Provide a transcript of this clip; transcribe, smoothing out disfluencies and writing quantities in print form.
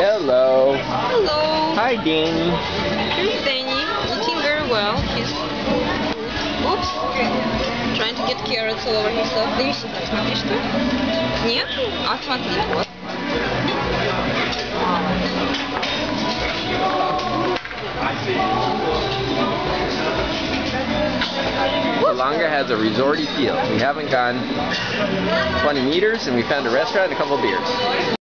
Hello. Hello. Hi, Danny. Here's Danny, eating very well. He's oops, trying to get carrots all over himself. Дивись, смотри, что? Нет? А смотри, вот. Langa has a resorty feel. We haven't gone 20 meters and we found a restaurant and a couple beers.